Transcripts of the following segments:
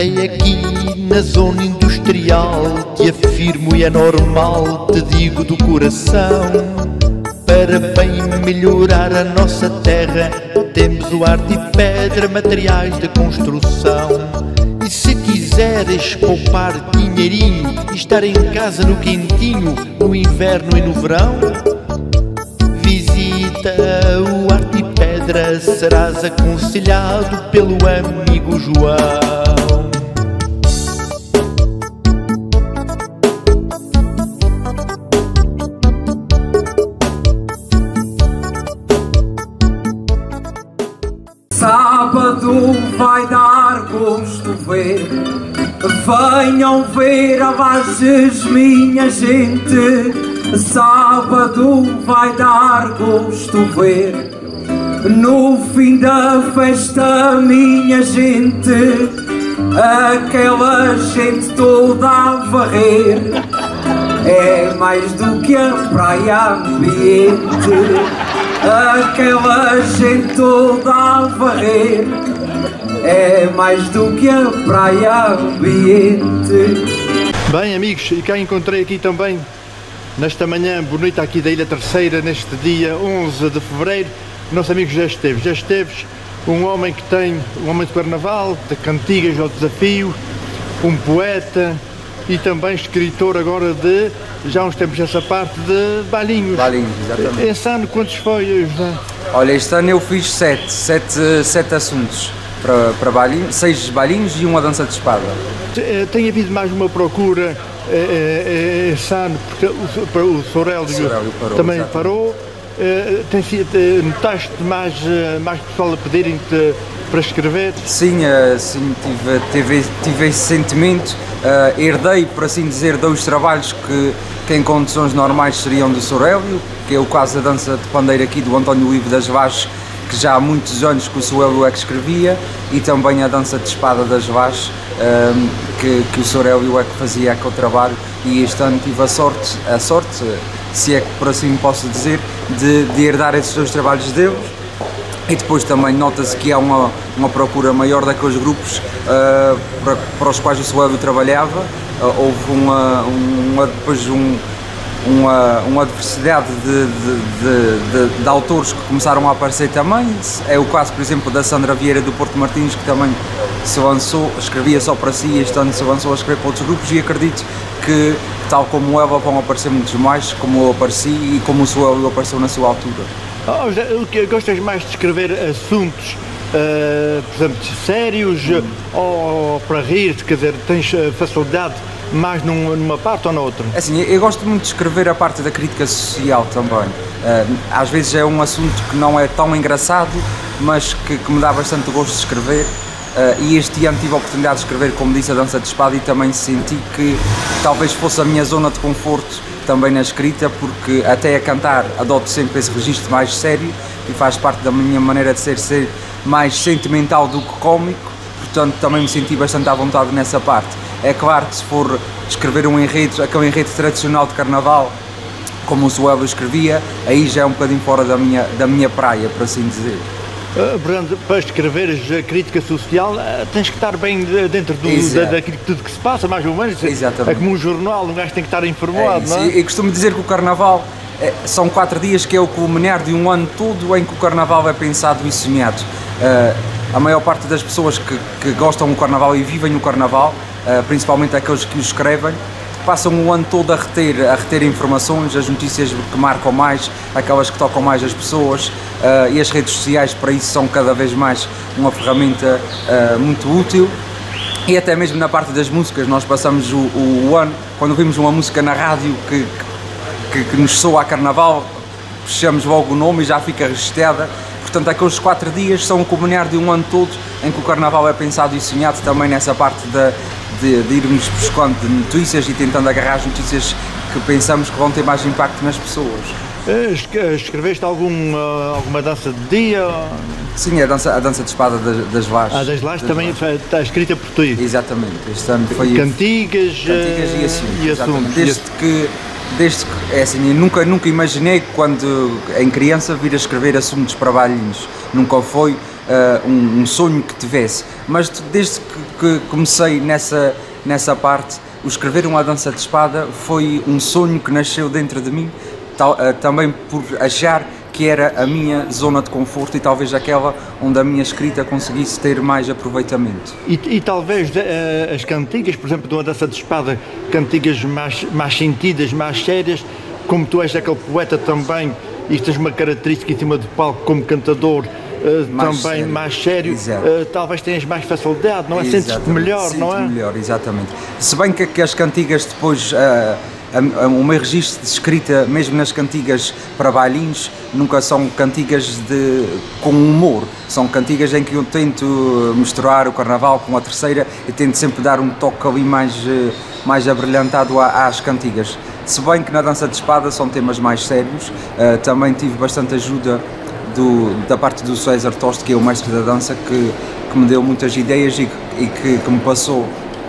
É aqui na zona industrial, te afirmo e é normal, te digo do coração. Para bem melhorar a nossa terra, temos o arte e pedra, materiais de construção. E se quiseres poupar dinheirinho e estar em casa no quentinho, no inverno e no verão, visita o Arte e Pedra, serás aconselhado pelo amigo João. Sábado vai dar gosto ver, venham ver a Lages, minha gente. Sábado vai dar gosto ver, no fim da festa, minha gente, aquela gente toda a varrer. É mais do que a praia ambiente, aquela gente toda a varrer. É mais do que a praia ambiente. Bem, amigos, e cá encontrei aqui também, nesta manhã bonita aqui da Ilha Terceira, neste dia 11 de fevereiro, nosso amigo José Esteves, um homem que tem, um homem de carnaval, de cantigas ao desafio, um poeta e também escritor agora de, já há uns tempos essa parte, de bailinhos. Bailinhos, exatamente. Esse ano quantos foi, José? Olha, este ano eu fiz sete assuntos para bailinhos, 6 bailinhos e uma dança de espada. Tem havido mais uma procura esse ano, porque o Sorélio também parou. Notaste mais pessoal a pedirem-te para escrever? Sim, tive esse sentimento. Herdei, por assim dizer, 2 trabalhos que em condições normais seriam do Sorélio, que é o caso da dança de pandeiro aqui do António Ivo das Vaz, que já há muitos anos que o Sorélio é que escrevia, e também a dança de espada das Vaz, que o Sorélio é que fazia aquele trabalho. E este ano tive a sorte, se é que por assim posso dizer, de herdar esses 2 trabalhos deles. E depois também nota-se que há uma procura maior daqueles grupos para os quais o Sorélio trabalhava. Houve depois uma diversidade de autores que começaram a aparecer também. É o caso, por exemplo, da Sandra Vieira do Porto Martins, que também se lançou, escrevia só para si, e este ano se lançou a escrever para outros grupos, e acredito que, tal como ela, vão aparecer muitos mais, como eu apareci e como o Sorélio apareceu na sua altura. O que gostas mais de escrever assuntos, por exemplo, sérios ou para rir, quer dizer, tens facilidade mais numa parte ou na outra? Assim, eu gosto muito de escrever a parte da crítica social também. Às vezes é um assunto que não é tão engraçado, mas que me dá bastante gosto de escrever. E este ano tive a oportunidade de escrever, como disse, a dança de espada, e também senti que talvez fosse a minha zona de conforto também na escrita, porque até a cantar adoto sempre esse registro mais sério e faz parte da minha maneira de ser mais sentimental do que cómico, portanto também me senti bastante à vontade nessa parte. É claro que se for escrever um enredo, aquele enredo tradicional de carnaval, como o Sorélio escrevia, aí já é um bocadinho fora da minha praia, por assim dizer. Portanto, para escreveres a crítica social, tens que estar bem dentro daquilo tudo que se passa, mais ou menos. Exatamente. É como um jornal, um gajo tem que estar informado, não é? E costumo dizer que o Carnaval são 4 dias, que é o culminar de um ano todo em que o Carnaval é pensado e sonhado. A maior parte das pessoas que gostam do Carnaval e vivem o Carnaval, principalmente aqueles que o escrevem, passam o ano todo a reter informações, as notícias que marcam mais, aquelas que tocam mais as pessoas, e as redes sociais para isso são cada vez mais uma ferramenta muito útil. E até mesmo na parte das músicas, nós passamos o ano, quando vimos uma música na rádio que nos soa a Carnaval, puxamos logo o nome e já fica registrada. Portanto, aqueles 4 dias são o culminar de um ano todo em que o Carnaval é pensado e sonhado, também nessa parte de irmos buscando notícias e tentando agarrar as notícias que pensamos que vão ter mais impacto nas pessoas. Escreveste alguma dança de dia? Sim, a dança de espada das Vaz. Das Vaz também está escrita por ti? Exatamente, este ano foi... Cantigas e assuntos. Desde que, é assim, eu nunca imaginei, quando em criança, vir a escrever assuntos para bailinhos. Nunca foi um sonho que tivesse, mas desde que comecei nessa parte, o escrever uma dança de espada foi um sonho que nasceu dentro de mim, também por achar que era a minha zona de conforto e talvez aquela onde a minha escrita conseguisse ter mais aproveitamento. E talvez as cantigas, por exemplo, de uma dança de espada, cantigas mais sentidas, mais sérias, como tu és aquele poeta também, e tens uma característica em cima do palco como cantador, também sério. Mais sério, talvez tenhas mais facilidade, não é? Sentes-te melhor, não é? Melhor, exatamente. Se bem que as cantigas depois, o meu registro de escrita, mesmo nas cantigas para bailinhos, nunca são cantigas com humor, são cantigas em que eu tento misturar o carnaval com a terceira e tento sempre dar um toque ali mais abrilhantado às cantigas. Se bem que na dança de espada são temas mais sérios, também tive bastante ajuda da parte do César Toste, que é o mestre da dança, que me deu muitas ideias e que me passou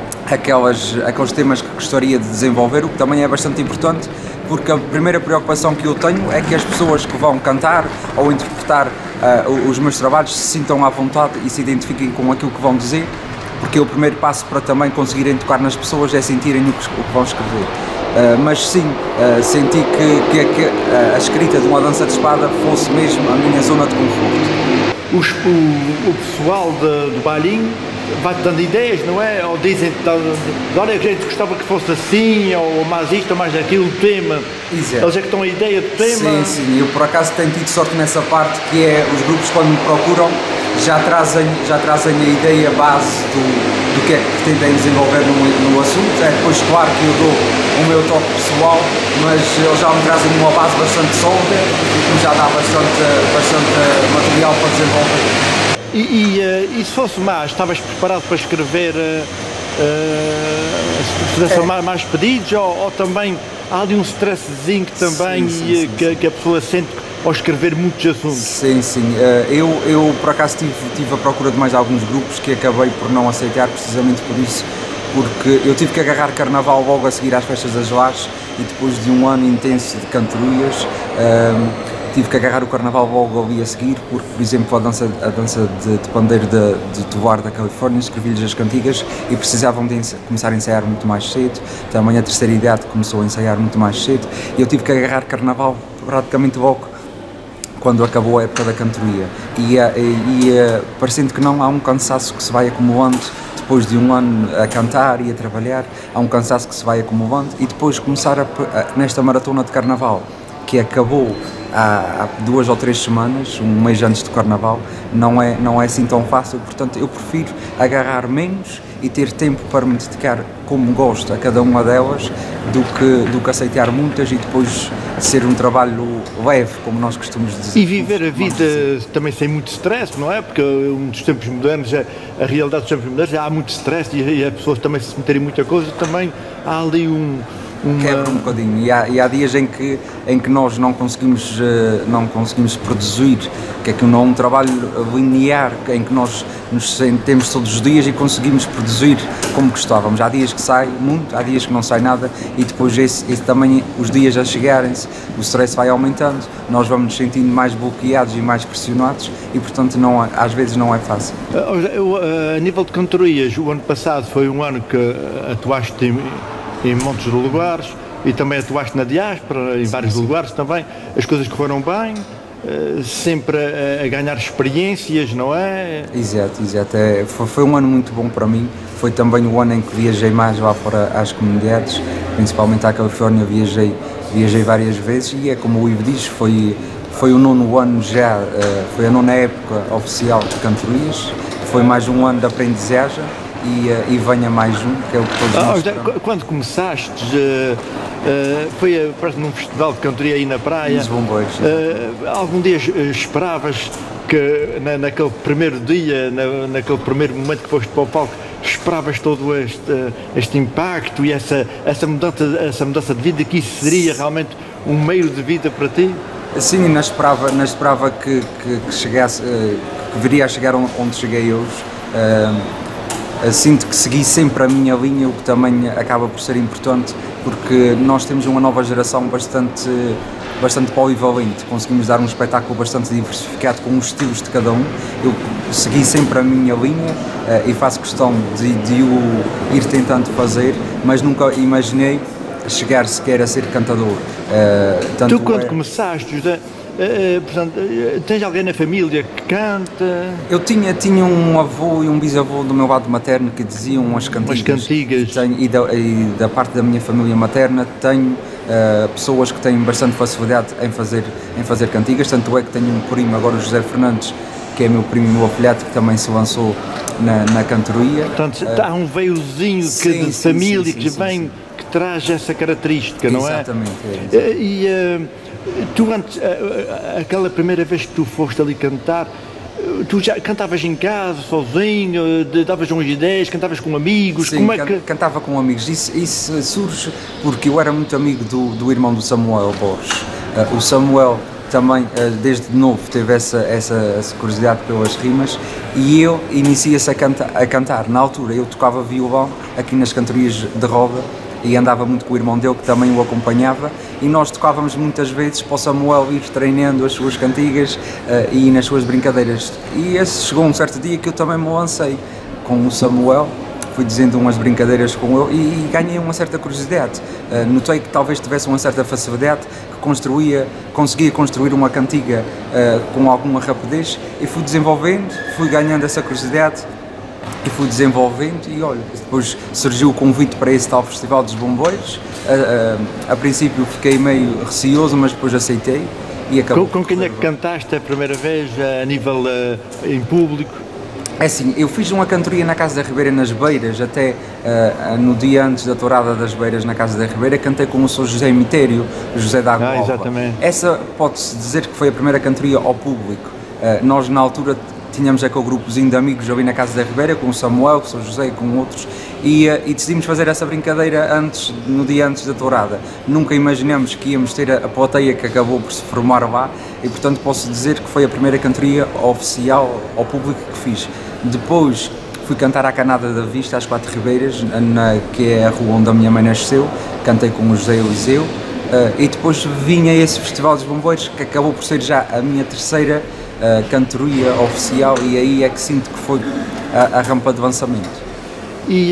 aqueles temas que gostaria de desenvolver, o que também é bastante importante, porque a primeira preocupação que eu tenho é que as pessoas que vão cantar ou interpretar os meus trabalhos se sintam à vontade e se identifiquem com aquilo que vão dizer, porque o primeiro passo para também conseguirem tocar nas pessoas é sentirem o que vão escrever. Mas sim, senti que a escrita de uma dança de espada fosse mesmo a minha zona de conforto. O pessoal do bailinho vai-te dando ideias, não é? Ou dizem, olha, a gente gostava que fosse assim, ou mais isto, ou mais aquilo, o tema. Exato. Eles é que estão a ideia do tema. Sim, eu por acaso tenho tido sorte nessa parte, que é os grupos quando me procuram já trazem a ideia base do que é que pretendem desenvolver no assunto. É depois claro que eu dou o meu toque pessoal, mas eles já me trazem uma base bastante sólida e que já dá bastante material para desenvolver. E se fosse mais, estavas preparado para escrever mais pedidos ou também há ali um stresszinho também sim. Que a pessoa sente ao escrever muitos assuntos? Sim. Eu por acaso tive a procura de mais alguns grupos que acabei por não aceitar precisamente por isso, porque eu tive que agarrar carnaval logo a seguir às festas das Lajes e depois de um ano intenso de cantorias tive que agarrar o carnaval logo ali a seguir, porque, por exemplo, a dança de pandeiro de Tovar da Califórnia, escrevi-lhes as cantigas e precisavam de começar a ensaiar muito mais cedo. Também a terceira idade começou a ensaiar muito mais cedo e eu tive que agarrar carnaval praticamente logo quando acabou a época da cantoria. Parecendo que não, há um cansaço que se vai acumulando depois de um ano a cantar e a trabalhar, há um cansaço que se vai acumulando e depois começar nesta maratona de carnaval, que acabou há 2 ou 3 semanas, um mês antes do carnaval, não é assim tão fácil, portanto eu prefiro agarrar menos e ter tempo para me dedicar como gosto a cada uma delas do que aceitar muitas e depois ser um trabalho leve, como nós costumamos dizer. E viver a vida também sem muito stress, não é? Porque nos tempos modernos, a realidade dos tempos modernos, há muito stress e as pessoas também se meterem muita coisa, também há ali quebra um bocadinho e há dias em que nós não conseguimos produzir, que aquilo não é um trabalho linear em que nós nos sentemos todos os dias e conseguimos produzir como gostávamos. Há dias que sai muito, há dias que não sai nada e depois esse também, os dias a chegarem-se, o stress vai aumentando, nós vamos nos sentindo mais bloqueados e mais pressionados e portanto às vezes não é fácil. A nível de cantorias, o ano passado foi um ano que atuaste em montes de lugares e também atuaste na diáspora, em vários lugares também, as coisas correram bem, sempre a ganhar experiências, não é? Exato. Foi um ano muito bom para mim, foi também o ano em que viajei mais lá fora às comunidades, principalmente à Califórnia, viajei várias vezes e é como o Ivo diz, foi o 9º ano já, foi a 9ª época oficial de cantorias, foi mais um ano de aprendizagem. E venha mais um, que é o que todos nós Quando começaste, foi num festival de cantoria aí na praia, nos Bombeiros. Algum dia esperavas que naquele primeiro dia, naquele primeiro momento que foste para o palco, esperavas todo este impacto e essa mudança de vida, que isso seria realmente um meio de vida para ti? Sim, não esperava que chegasse, que viria a chegar onde cheguei hoje. Sinto que segui sempre a minha linha, o que também acaba por ser importante, porque nós temos uma nova geração bastante bastante polivalente, conseguimos dar um espetáculo bastante diversificado com os estilos de cada um. Eu segui sempre a minha linha e faço questão de o ir tentando fazer, mas nunca imaginei chegar sequer a ser cantador. Tu quando começaste, José, portanto, tens alguém na família que canta? Eu tinha um avô e um bisavô do meu lado materno que diziam umas cantigas. E da parte da minha família materna tenho pessoas que têm bastante facilidade em fazer cantigas, tanto é que tenho um primo, agora o José Fernandes, que é meu primo e meu afilhado, que também se lançou na cantoria. Portanto, há um veiozinho de família que vem, que traz essa característica, não é? Exatamente. Tu antes, aquela primeira vez que tu foste ali cantar, tu já cantavas em casa, sozinho, davas umas ideias, cantavas com amigos? Sim, cantava com amigos. Isso surge porque eu era muito amigo do irmão do Samuel Borges. O Samuel também, desde novo, teve essa curiosidade pelas rimas e eu inicia-se a cantar. Na altura eu tocava violão aqui nas cantorias de roda e andava muito com o irmão dele, que também o acompanhava, e nós tocávamos muitas vezes para o Samuel ir treinando as suas cantigas e nas suas brincadeiras. E chegou um certo dia que eu também me lancei com o Samuel, fui dizendo umas brincadeiras com ele e ganhei uma certa curiosidade. Notei que talvez tivesse uma certa facilidade, que conseguia construir uma cantiga com alguma rapidez, e fui desenvolvendo, fui ganhando essa curiosidade e fui desenvolvendo, e olha, depois surgiu o convite para esse tal Festival dos Bombeiros. A princípio fiquei meio receoso, mas depois aceitei e acabou. Com quem é que cantaste a primeira vez a nível em público? É assim, eu fiz uma cantoria na Casa da Ribeira, nas Beiras, até no dia antes da tourada das Beiras na Casa da Ribeira, cantei com o Sr. José Emitério, José da Água. Exatamente. Essa pode-se dizer que foi a primeira cantoria ao público. Nós na altura tínhamos aquele grupozinho de amigos ali na Casa da Ribeira, com o Samuel, com o Sr. José e com outros, e decidimos fazer essa brincadeira no dia antes da tourada. Nunca imaginamos que íamos ter a plateia que acabou por se formar lá, e portanto posso dizer que foi a primeira cantoria oficial ao público que fiz. Depois fui cantar à Canada da Vista, às Quatro Ribeiras, que é a rua onde a minha mãe nasceu, cantei com o José Eliseu, e depois vim a esse Festival dos Bombeiros, que acabou por ser já a minha terceira cantoria oficial, e aí é que sinto que foi a rampa de avançamento. E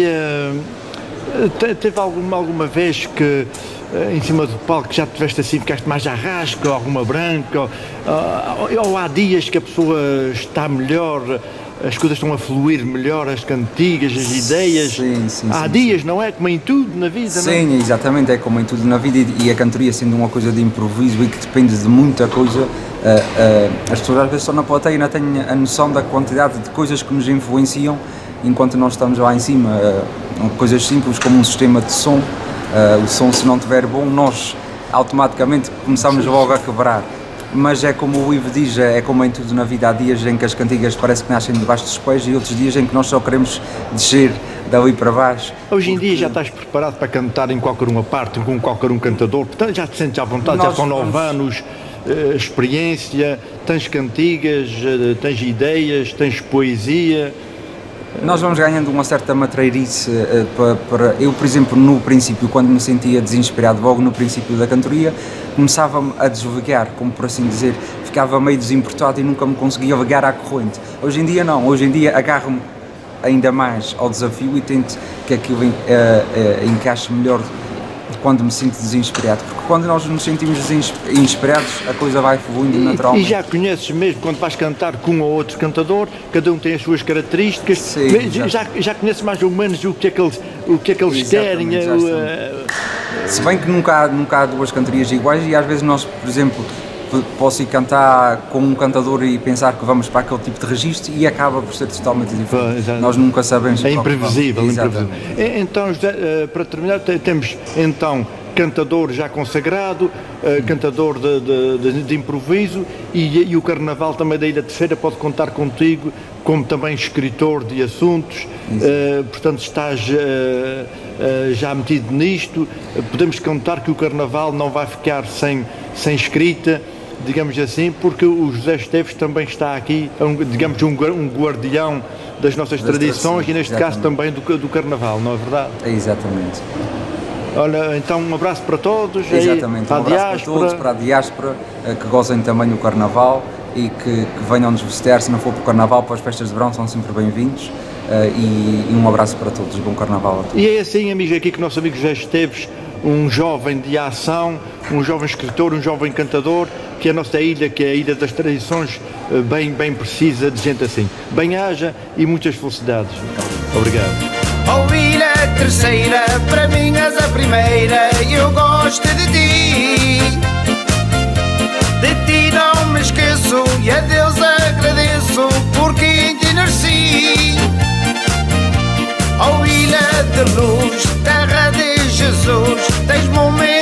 teve alguma vez que em cima do palco já tiveste assim, ficaste mais à rasca, alguma branca, ou há dias que a pessoa está melhor, as coisas estão a fluir melhor, as cantigas, as ideias? Sim, há dias, não é? Como em tudo na vida, sim, não é? Sim, exatamente, é como em tudo na vida, e a cantoria sendo uma coisa de improviso e que depende de muita coisa, as pessoas às vezes só na plateia não têm a noção da quantidade de coisas que nos influenciam enquanto nós estamos lá em cima. Coisas simples como um sistema de som, o som, se não estiver bom, nós automaticamente começamos logo a quebrar. Mas é como o Ivo diz, é como em tudo na vida, há dias em que as cantigas parece que nascem debaixo dos pés e outros dias em que nós só queremos descer dali para baixo. Hoje em dia já estás preparado para cantar em qualquer uma parte, com qualquer um cantador, portanto já te sentes à vontade, já são 9 anos, experiência, tens cantigas, tens ideias, tens poesia. Nós vamos ganhando uma certa matreirice para... Eu, por exemplo, no princípio, quando me sentia desinspirado, logo no princípio da cantoria, começava-me a desligar, como por assim dizer, ficava meio desimportado e nunca me conseguia ligar à corrente. Hoje em dia não, hoje em dia agarro-me ainda mais ao desafio e tento que aquilo encaixe melhor quando me sinto desinspirado, porque quando nós nos sentimos inspirados, a coisa vai fluindo naturalmente. E já conheces mesmo, quando vais cantar com um ou outro cantador, cada um tem as suas características. Sim, já conheces mais ou menos o que é que eles querem. Se bem que nunca há duas cantorias iguais, e às vezes nós, por exemplo, posso ir cantar com um cantador e pensar que vamos para aquele tipo de registro e acaba por ser totalmente diferente. Nós nunca sabemos. É imprevisível. Então, José, para terminar, temos então cantador já consagrado, cantador de improviso, e o Carnaval também da Ilha Terceira pode contar contigo como também escritor de assuntos, portanto estás já metido nisto. Podemos contar que o Carnaval não vai ficar sem escrita, digamos assim, porque o José Esteves também está aqui, digamos, um guardião das nossas tradições, e neste caso também do Carnaval, não é verdade? É exatamente. Olha, então um abraço para todos. Exatamente, um abraço para todos, para a diáspora, que gozem também o Carnaval e que venham nos visitar, se não for para o Carnaval, para as festas de verão, são sempre bem-vindos. E um abraço para todos, bom Carnaval a todos. E é assim, amigos, aqui que o nosso amigo José Esteves, um jovem de ação, um jovem escritor, um jovem cantador, que a nossa ilha, que é a Ilha das Tradições, bem precisa de gente assim. Bem-aja e muitas felicidades. Obrigado. Oh, ilha terceira, para mim és a primeira, eu gosto de ti. De ti não me esqueço e a Deus agradeço, porque em ti nasci. Oh, ilha de luz, terra de Jesus, tens momentos